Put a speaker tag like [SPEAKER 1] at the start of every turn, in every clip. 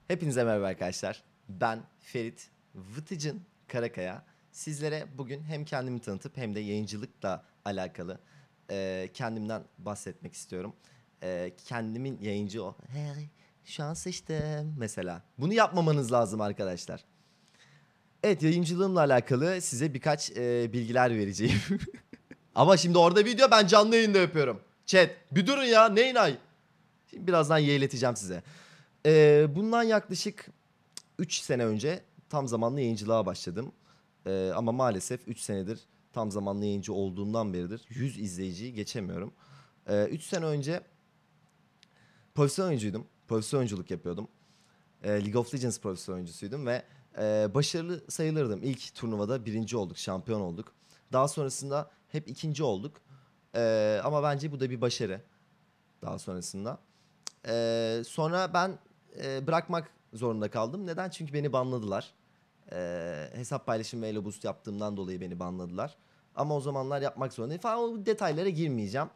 [SPEAKER 1] Hepinize merhaba arkadaşlar. Ben Ferit Vıtıcın Karakaya. Sizlere bugün hem kendimi tanıtıp hem de yayıncılıkla alakalı kendimden bahsetmek istiyorum. Kendimin yayıncı o. Hey, şu an seçtim mesela. Bunu yapmamanız lazım arkadaşlar. Evet, yayıncılığımla alakalı size birkaç bilgiler vereceğim. Ama şimdi orada video, ben canlı yayında yapıyorum. Chat bir durun ya, neyin ay? Şimdi birazdan yeğleteceğim size. Bundan yaklaşık 3 sene önce tam zamanlı yayıncılığa başladım. Ama maalesef 3 senedir tam zamanlı yayıncı olduğumdan beridir 100 izleyiciyi geçemiyorum. 3 sene önce profesyonel oyuncuydum. Profesyonel oyunculuk yapıyordum. League of Legends profesyonel oyuncusuydum ve başarılı sayılırdım. İlk turnuvada birinci olduk, şampiyon olduk. Daha sonrasında hep ikinci olduk. Ama bence bu da bir başarı. Daha sonrasında. Sonra ben bırakmak zorunda kaldım. Neden? Çünkü beni banladılar. Hesap paylaşım ve elo boost yaptığımdan dolayı beni banladılar. Ama o zamanlar yapmak zorundayım falan. O detaylara girmeyeceğim.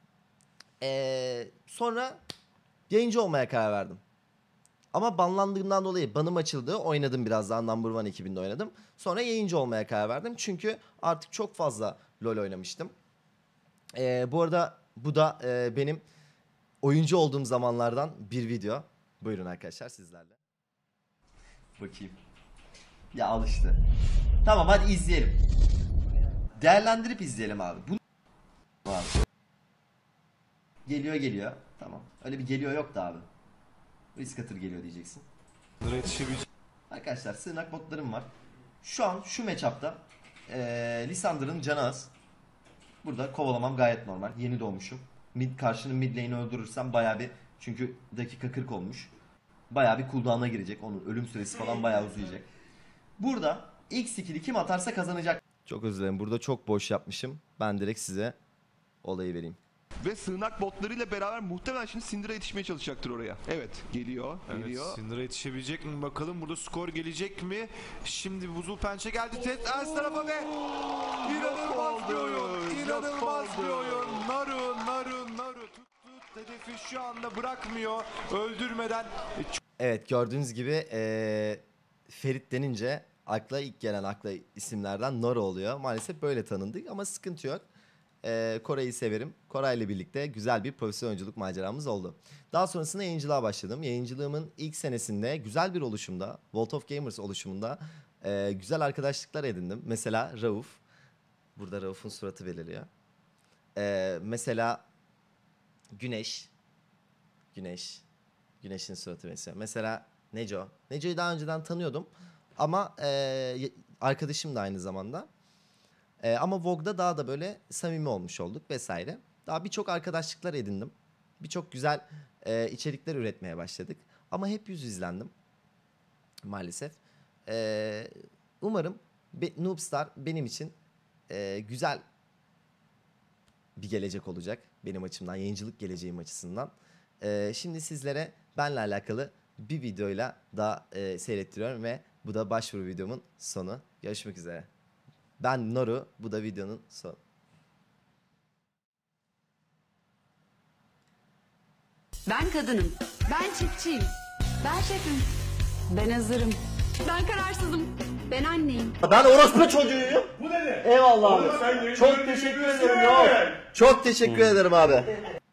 [SPEAKER 1] Sonra yayıncı olmaya karar verdim. Ama banlandığımdan dolayı banım açıldı. Oynadım biraz daha. Number One ekibinde oynadım. Sonra yayıncı olmaya karar verdim. Çünkü artık çok fazla LoL oynamıştım. Bu arada bu da benim oyuncu olduğum zamanlardan bir video. Buyurun arkadaşlar sizlerle. Bakayım. Ya al işte. Tamam, hadi izleyelim. Değerlendirip izleyelim abi. Bu abi. Geliyor. Tamam. Öyle bir geliyor yok da abi. Risk atır geliyor diyeceksin. Arkadaşlar sığınak botlarım var. Şu an şu matchup'ta Lissandra'nın canı az. Burada kovalamam gayet normal. Yeni doğmuşum. Karşının mid lane'i öldürürsem bayağı bir, çünkü dakika 40 olmuş. Bayağı bir cooldown'a girecek. Onun ölüm süresi falan bayağı uzayacak. Burada ilk skill'i kim atarsa kazanacak. Çok özür dilerim. Burada çok boş yapmışım. Ben direkt size olayı vereyim.
[SPEAKER 2] Ve sığınak botlarıyla beraber muhtemelen şimdi Syndra yetişmeye çalışacaktır oraya. Evet, geliyor.
[SPEAKER 3] Syndra yetişebilecek mi bakalım, burada skor gelecek mi? Şimdi buzul pençe geldi, ters tarafa ve inanılmaz bir oyun. İnanılmaz bir oyun. Naru tuttu. Hedefi şu anda bırakmıyor. Öldürmeden.
[SPEAKER 1] Evet, gördüğünüz gibi Ferit denince ilk gelen isimlerden Nora oluyor. Maalesef böyle tanındık ama sıkıntı yok. Koray'ı severim. Koray'la birlikte güzel bir profesyonel oyunculuk maceramız oldu. Daha sonrasında yayıncılığa başladım. Yayıncılığımın ilk senesinde güzel bir oluşumda, World of Gamers oluşumunda güzel arkadaşlıklar edindim. Mesela Rauf. Burada Rauf'un suratı belirliyor. Mesela Güneş'in suratı mesela. Mesela Neco. Neco'yu daha önceden tanıyordum. Ama arkadaşım da aynı zamanda. Ama Vogue'da daha da böyle samimi olmuş olduk vesaire. Daha birçok arkadaşlıklar edindim. Birçok güzel içerikler üretmeye başladık. Ama hep yüz izlendim. Maalesef. Umarım Noobstar benim için güzel bir gelecek olacak. Benim açımdan, yayıncılık geleceğim açısından. Şimdi sizlere benle alakalı bir videoyla daha seyrettiriyorum ve bu da başvuru videomun sonu. Görüşmek üzere. Ben Noru, bu da videonun sonu.
[SPEAKER 4] Ben kadınım. Ben çiftçiyim. Ben şefim. Ben hazırım. Ben kararsızım. Ben anneyim.
[SPEAKER 1] Ben orospu çocuğuyum.
[SPEAKER 5] Bu ne?
[SPEAKER 1] Eyvallah
[SPEAKER 5] Oğlum sen
[SPEAKER 1] abi.
[SPEAKER 5] yeni
[SPEAKER 1] Çok
[SPEAKER 5] bölüm
[SPEAKER 1] teşekkür
[SPEAKER 5] izliyorsun
[SPEAKER 1] ederim
[SPEAKER 5] ya.
[SPEAKER 1] ya. Çok teşekkür ederim abi.